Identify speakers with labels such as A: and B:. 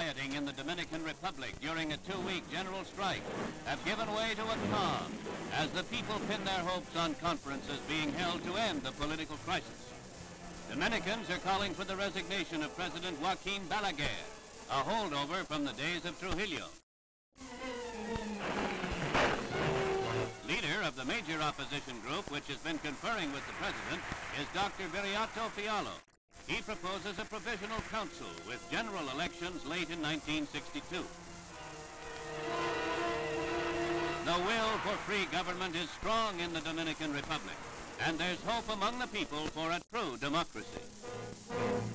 A: rioting in the Dominican Republic during a 2-week general strike have given way to a calm as the people pin their hopes on conferences being held to end the political crisis. Dominicans are calling for the resignation of President Joaquin Balaguer, a holdover from the days of Trujillo. Leader of the major opposition group, which has been conferring with the president, is Dr. Viriato Fiallo. He proposes a provisional council with general elections late in 1962. The will for free government is strong in the Dominican Republic, and there's hope among the people for a true democracy.